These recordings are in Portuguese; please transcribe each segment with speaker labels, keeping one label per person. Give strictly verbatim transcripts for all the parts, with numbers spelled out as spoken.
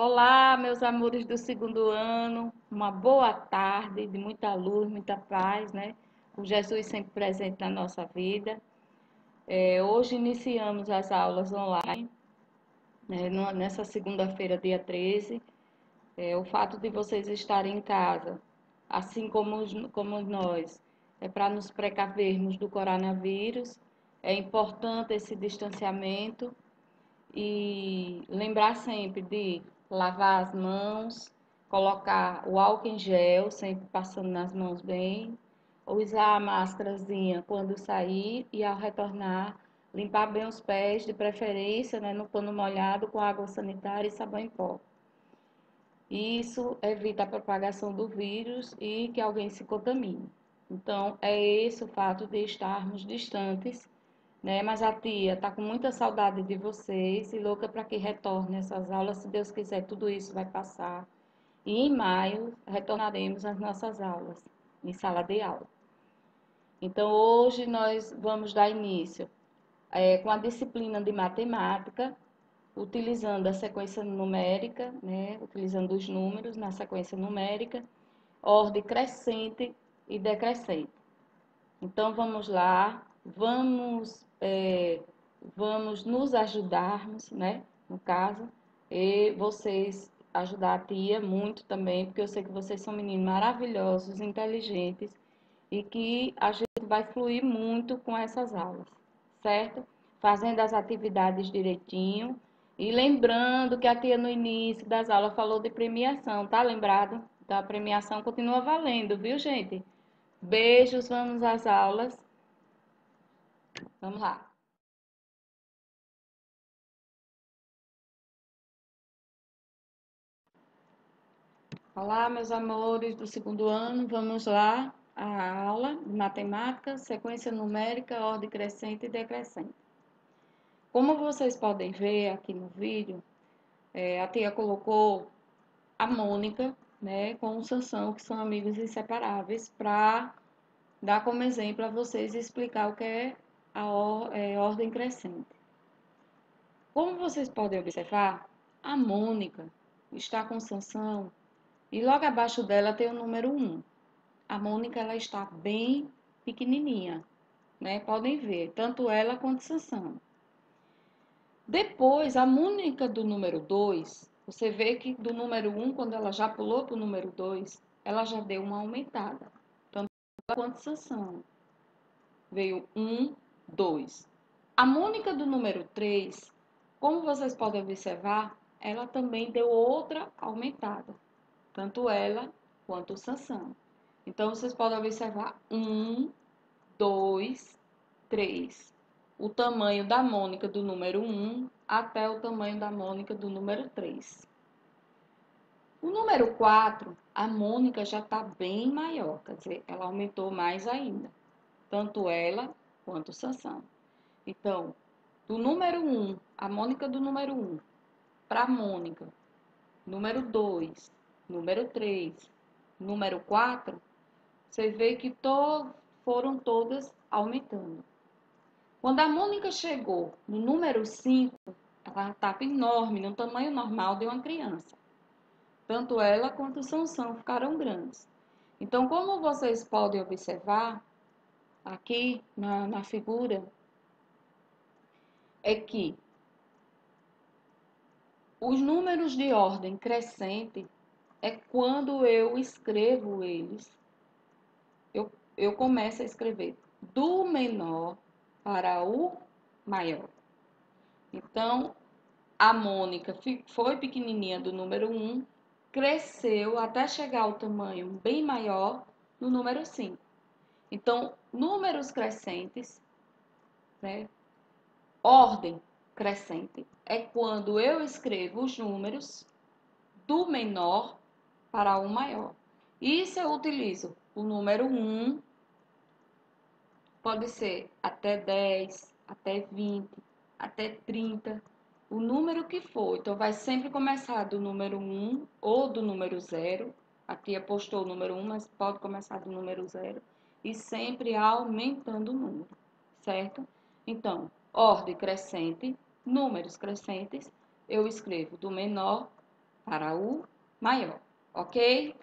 Speaker 1: Olá, meus amores do segundo ano, uma boa tarde de muita luz, muita paz, né? Com Jesus sempre presente na nossa vida. É, hoje iniciamos as aulas online, né, no- nessa segunda-feira, dia treze. É, o fato de vocês estarem em casa, assim como, os- como nós, é para nos precavermos do coronavírus. É importante esse distanciamento e lembrar sempre de lavar as mãos, colocar o álcool em gel, sempre passando nas mãos bem, usar a máscarazinha quando sair e ao retornar, limpar bem os pés, de preferência, né, no pano molhado com água sanitária e sabão em pó. Isso evita a propagação do vírus e que alguém se contamine. Então, é esse o fato de estarmos distantes, né? Mas a tia tá com muita saudade de vocês e louca para que retorne essas aulas. Se Deus quiser, tudo isso vai passar. E em maio retornaremos às nossas aulas, em sala de aula. Então, hoje nós vamos dar início é, com a disciplina de matemática, utilizando a sequência numérica, né? Utilizando os números na sequência numérica, ordem crescente e decrescente. Então, vamos lá, vamos, é, vamos nos ajudarmos, né? No caso, e vocês ajudar a tia muito também, porque eu sei que vocês são meninos maravilhosos, inteligentes e que a gente vai fluir muito com essas aulas, certo? Fazendo as atividades direitinho e lembrando que a tia no início das aulas falou de premiação, tá lembrado? Então, a premiação continua valendo, viu, gente? Beijos, vamos às aulas. Vamos lá. Olá, meus amores do segundo ano. Vamos lá. A aula de matemática, sequência numérica, ordem crescente e decrescente. Como vocês podem ver aqui no vídeo, é, a tia colocou a Mônica, né, com o Sansão, que são amigos inseparáveis, para dar como exemplo a vocês e explicar o que é a or, é, ordem crescente. Como vocês podem observar, a Mônica está com Sansão e logo abaixo dela tem o número um. A Mônica ela está bem pequenininha, né? Podem ver, tanto ela quanto Sansão. Depois, a Mônica do número dois, você vê que do número um, quando ela já pulou para o número dois, ela já deu uma aumentada. Tanto ela quanto Sansão. Veio um, dois. A Mônica do número três, como vocês podem observar, ela também deu outra aumentada. Tanto ela quanto o Sansão. Então, vocês podem observar um, dois, três. O tamanho da Mônica do número um até o tamanho da Mônica do número três. O número quatro, a Mônica já está bem maior, quer dizer, ela aumentou mais ainda. Tanto ela quanto o Sansão. Então, do número um, a Mônica do número um, para a Mônica, número dois, número três, número quatro, você vê que to foram todas aumentando. Quando a Mônica chegou no número cinco, ela estava enorme, no tamanho normal de uma criança. Tanto ela quanto o Sansão ficaram grandes. Então, como vocês podem observar, aqui na, na figura, é que os números de ordem crescente é quando eu escrevo eles, eu, eu começo a escrever do menor para o maior. Então, a Mônica foi pequenininha do número um, cresceu até chegar ao tamanho bem maior no número cinco. Então, números crescentes, né? Ordem crescente é quando eu escrevo os números do menor para o maior. Isso eu utilizo o número um, pode ser até dez, até vinte, até trinta, o número que for. Então, vai sempre começar do número um ou do número zero. A tia postou o número um, mas pode começar do número zero. E sempre aumentando o número, certo? Então, ordem crescente, números crescentes, eu escrevo do menor para U maior, ok?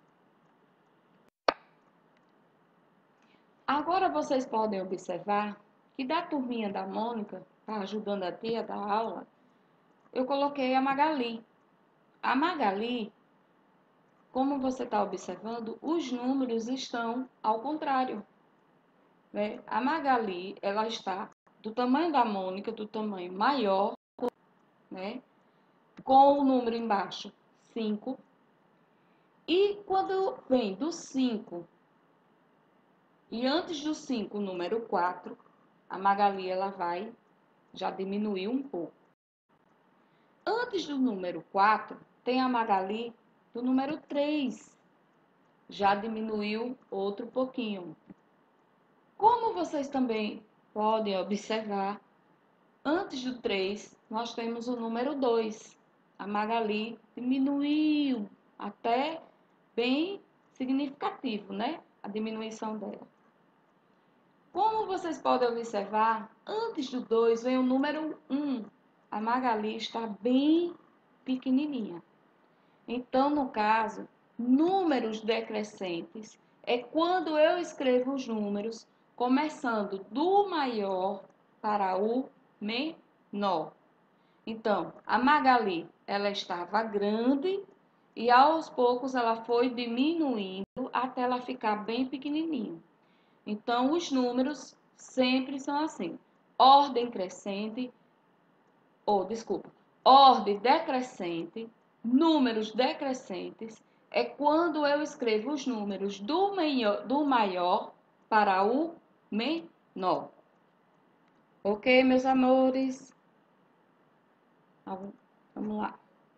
Speaker 1: Agora vocês podem observar que da turminha da Mônica, tá ajudando a tia da aula, eu coloquei a Magali. A Magali, como você está observando, os números estão ao contrário, né? A Magali, ela está do tamanho da Mônica, do tamanho maior, né? Com o número embaixo, cinco. E quando vem do cinco e antes do cinco, o número quatro, a Magali ela vai já diminuir um pouco. Antes do número quatro, tem a Magali do número três. Já diminuiu outro pouquinho. Como vocês também podem observar, antes do três, nós temos o número dois. A Magali diminuiu até bem significativo, né? A diminuição dela. Como vocês podem observar, antes do dois vem o número um. A Magali está bem pequenininha. Então, no caso, números decrescentes é quando eu escrevo os números começando do maior para o menor. Então, a Magali, ela estava grande e aos poucos ela foi diminuindo até ela ficar bem pequenininha. Então, os números sempre são assim, ordem crescente, ou desculpa, ordem decrescente, números decrescentes, é quando eu escrevo os números do maior, do maior para o menor. Ok, meus amores? Vamos lá.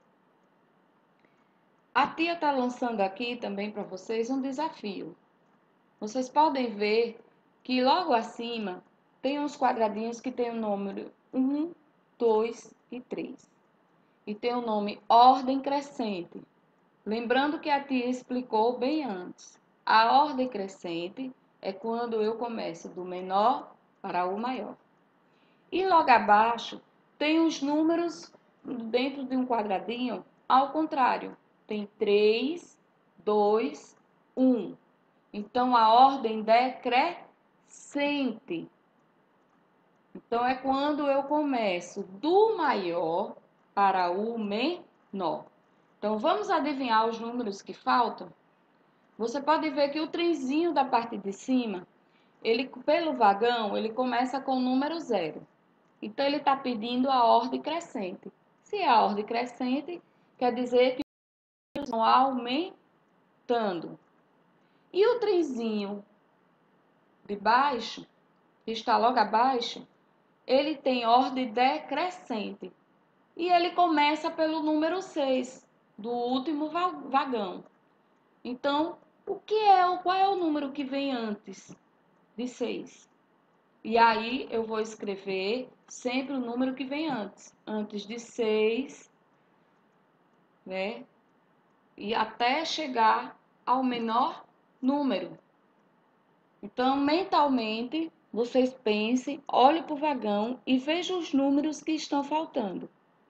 Speaker 1: A tia está lançando aqui também para vocês um desafio. Vocês podem ver que logo acima tem uns quadradinhos que tem o número um, dois e três. E tem o nome ordem crescente. Lembrando que a tia explicou bem antes. A ordem crescente é quando eu começo do menor para o maior. E logo abaixo tem os números dentro de um quadradinho ao contrário. Tem três, dois, um. Então, a ordem decrescente. Então, é quando eu começo do maior para o menor. Então, vamos adivinhar os números que faltam? Você pode ver que o trenzinho da parte de cima, ele, pelo vagão, ele começa com o número zero. Então, ele está pedindo a ordem crescente. Se é a ordem crescente, quer dizer que os números vão aumentando. E o trenzinho de baixo, que está logo abaixo, ele tem ordem decrescente. E ele começa pelo número seis, do último vagão. Então, o que é, qual é o número que vem antes de seis? E aí eu vou escrever sempre o número que vem antes. Antes de seis, né? E até chegar ao menor número. Então, mentalmente, vocês pensem, olhem para o vagão e vejam os números que estão faltando.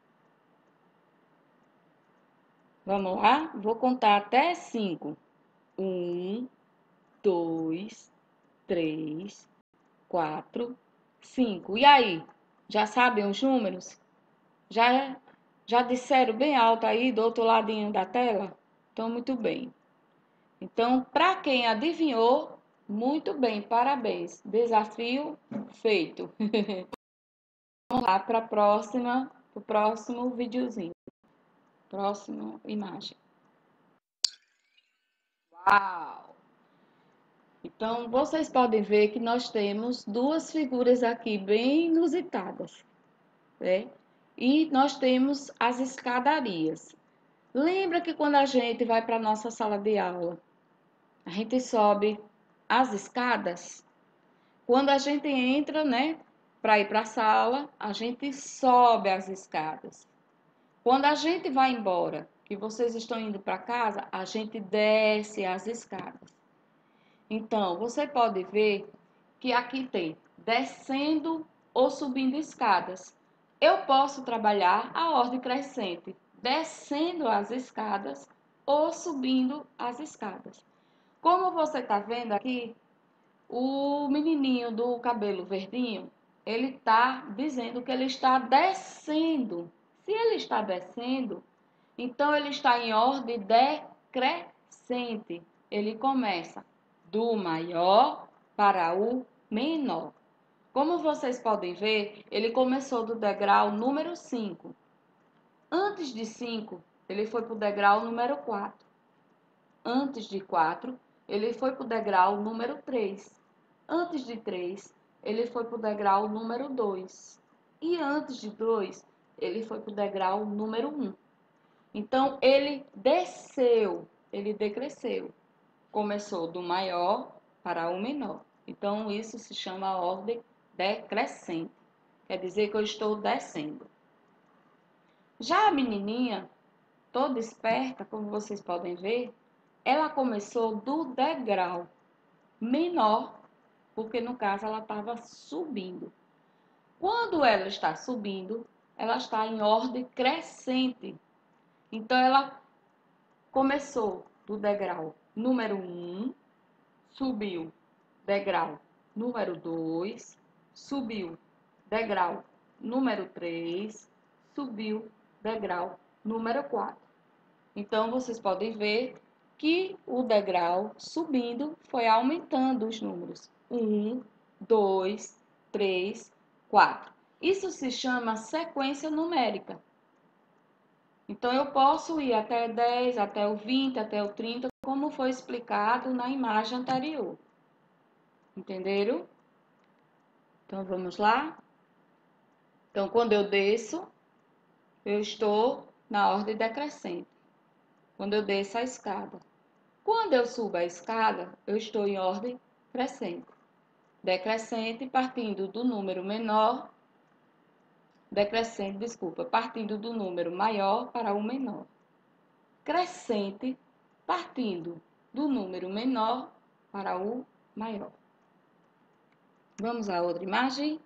Speaker 1: Vamos lá? Vou contar até cinco. Um, dois, três, quatro, cinco. E aí? Já sabem os números? Já, já disseram bem alto aí do outro ladinho da tela? Então, muito bem. Então, para quem adivinhou, muito bem, parabéns. Desafio feito. Vamos lá para a próxima, para o próximo videozinho. Próxima imagem. Uau! Então, vocês podem ver que nós temos duas figuras aqui bem inusitadas, né? E nós temos as escadarias. Lembra que quando a gente vai para a nossa sala de aula, a gente sobe as escadas? Quando a gente entra, né, para ir para a sala, a gente sobe as escadas. Quando a gente vai embora, que vocês estão indo para casa, a gente desce as escadas. Então, você pode ver que aqui tem descendo ou subindo escadas. Eu posso trabalhar a ordem crescente, descendo as escadas ou subindo as escadas. Como você está vendo aqui, o menininho do cabelo verdinho, ele está dizendo que ele está descendo. Se ele está descendo, então ele está em ordem decrescente. Ele começa do maior para o menor. Como vocês podem ver, ele começou do degrau número cinco. Antes de cinco, ele foi para o degrau número quatro. Antes de quatro, ele foi para o degrau número três. Antes de três, ele foi para o degrau número dois. E antes de dois, ele foi para o degrau número um. Então, ele desceu, ele decresceu. Começou do maior para o menor. Então, isso se chama ordem decrescente. Quer dizer que eu estou descendo. Já a menininha, toda esperta, como vocês podem ver, ela começou do degrau menor, porque no caso ela estava subindo. Quando ela está subindo, ela está em ordem crescente. Então, ela começou do degrau número um, subiu degrau número dois, subiu degrau número três, subiu degrau número quatro. Então, vocês podem ver que o degrau subindo foi aumentando os números. um, dois, três, quatro. Isso se chama sequência numérica. Então, eu posso ir até dez, até o vinte, até o trinta, como foi explicado na imagem anterior. Entenderam? Então, vamos lá? Então, quando eu desço, eu estou na ordem decrescente. Quando eu desço a escada. Quando eu subo a escada, eu estou em ordem crescente. Decrescente, partindo do número menor, decrescente, desculpa, partindo do número maior para o menor. Crescente, partindo do número menor para o maior. Vamos à outra imagem.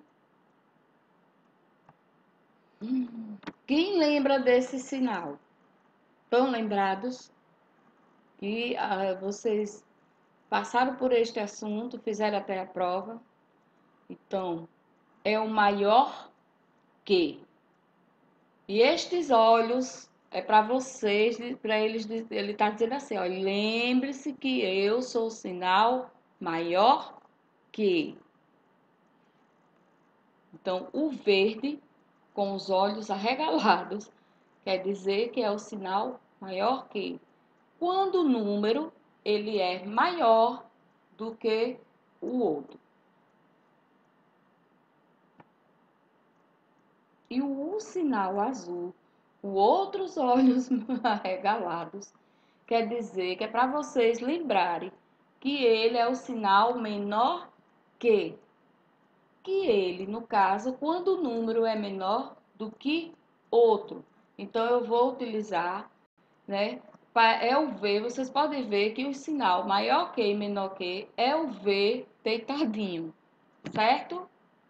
Speaker 1: Hum, quem lembra desse sinal? Estão lembrados? E ah, vocês passaram por este assunto, fizeram até a prova. Então, é o maior que. E estes olhos é para vocês, para eles, ele está dizendo assim, ó, lembre-se que eu sou o sinal maior que. Então, o verde com os olhos arregalados quer dizer que é o sinal maior que. Quando o número ele é maior do que o outro. E o sinal azul, com outros olhos arregalados, quer dizer que é para vocês lembrarem que ele é o sinal menor que. Que ele, no caso, quando o número é menor do que outro. Então, eu vou utilizar, né? É o V, vocês podem ver que o sinal maior que e menor que é o V deitadinho, certo?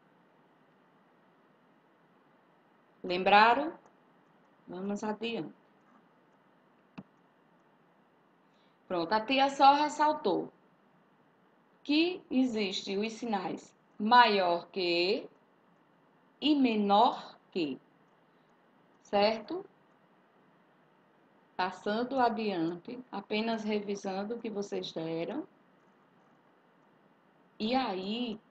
Speaker 1: Lembraram? Vamos adiante. Pronto, a tia só ressaltou que existem os sinais maior que e menor que, certo? Passando adiante, apenas revisando o que vocês deram. E aí,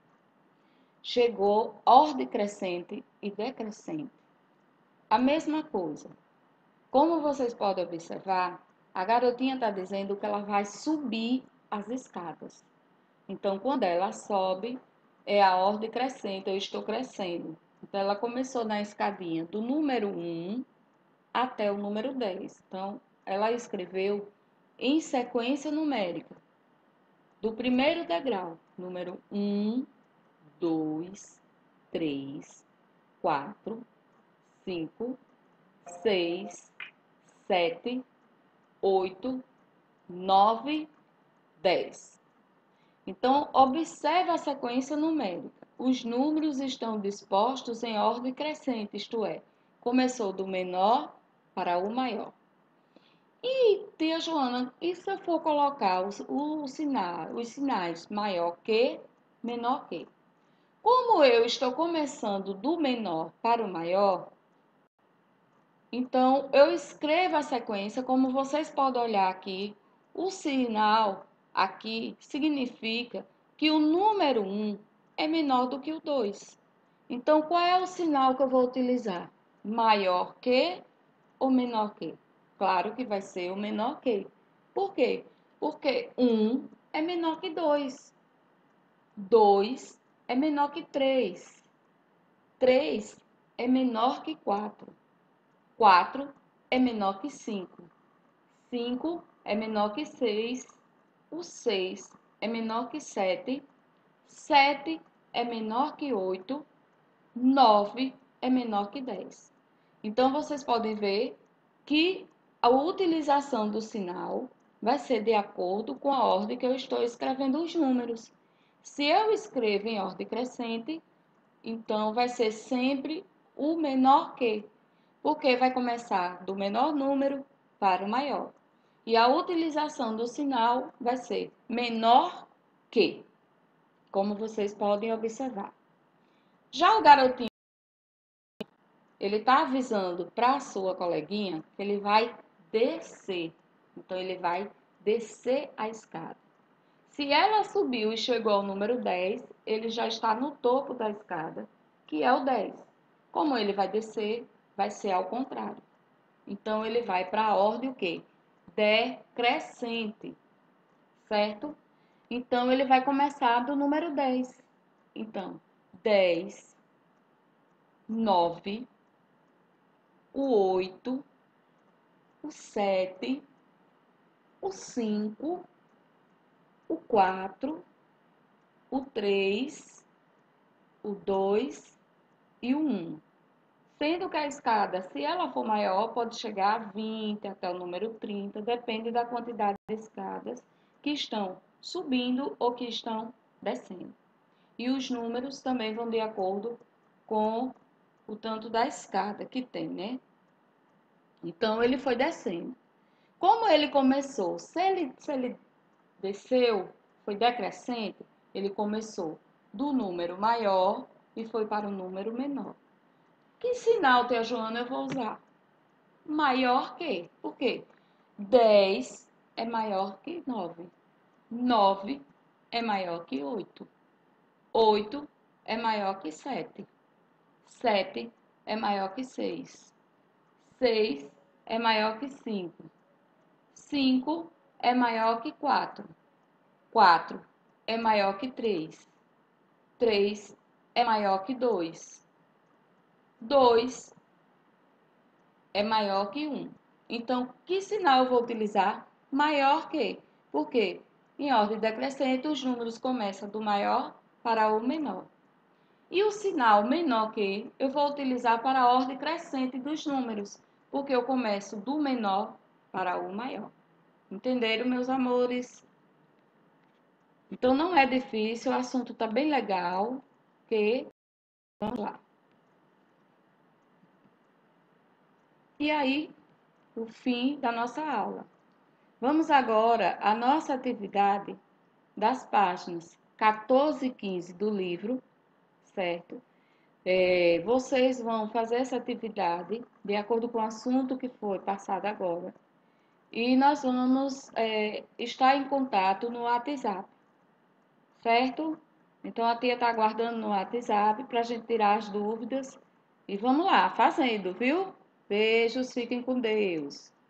Speaker 1: chegou ordem crescente e decrescente. A mesma coisa. Como vocês podem observar, a garotinha está dizendo que ela vai subir as escadas. Então, quando ela sobe, é a ordem crescente, eu estou crescendo. Então, ela começou na escadinha do número um até o número dez. Então, ela escreveu em sequência numérica. Do primeiro degrau, número um, dois, três, quatro, cinco, seis, sete, oito, nove, dez. Então, observe a sequência numérica. Os números estão dispostos em ordem crescente, isto é, começou do menor para o maior. E, tia Joana, e se eu for colocar os, o sinal, os sinais maior que, menor que? Como eu estou começando do menor para o maior, então eu escrevo a sequência, como vocês podem olhar aqui, o sinal aqui significa que o número um é menor do que o dois. Então, qual é o sinal que eu vou utilizar? Maior que ou menor que? Claro que vai ser o menor que. Por quê? Porque um é menor que dois. dois é menor que três. três é menor que quatro. quatro é menor que cinco. cinco é menor que seis. O seis é menor que sete. sete é menor que oito. nove é menor que dez. Então, vocês podem ver que a utilização do sinal vai ser de acordo com a ordem que eu estou escrevendo os números. Se eu escrevo em ordem crescente, então vai ser sempre o menor que, porque vai começar do menor número para o maior. E a utilização do sinal vai ser menor que, como vocês podem observar. Já o garotinho, ele está avisando para a sua coleguinha que ele vai descer. Então, ele vai descer a escada. Se ela subiu e chegou ao número dez, ele já está no topo da escada, que é o dez. Como ele vai descer, vai ser ao contrário. Então, ele vai para a ordem o quê? Decrescente, certo? Então, ele vai começar do número dez. Então, dez, nove, o oito, o sete, o cinco, o quatro, o três, o dois e o um. Sendo que a escada, se ela for maior, pode chegar a vinte até o número trinta, depende da quantidade de escadas que estão subindo ou que estão descendo. E os números também vão de acordo com o tanto da escada que tem, né? Então, ele foi descendo. Como ele começou, se ele, se ele desceu, foi decrescente, ele começou do número maior e foi para o número menor. Que sinal, tia Joana, eu vou usar? Maior que. Por quê? dez é maior que nove. nove é maior que oito. oito é maior que sete. sete é maior que seis. seis é maior que cinco. cinco é maior que quatro. quatro é maior que três. três é maior que dois. dois é maior que um. Então, que sinal eu vou utilizar? Maior que. Por quê? Em ordem decrescente, os números começam do maior para o menor. E o sinal menor que eu vou utilizar para a ordem crescente dos números, porque eu começo do menor para o maior. Entenderam, meus amores? Então, não é difícil, o assunto está bem legal, ok? Vamos lá. E aí, o fim da nossa aula. Vamos agora à nossa atividade das páginas quatorze e quinze do livro, certo? É, vocês vão fazer essa atividade de acordo com o assunto que foi passado agora. E nós vamos é, estar em contato no WhatsApp, certo? Então, a tia está aguardando no WhatsApp para a gente tirar as dúvidas. E vamos lá, fazendo, viu? Beijos, fiquem com Deus.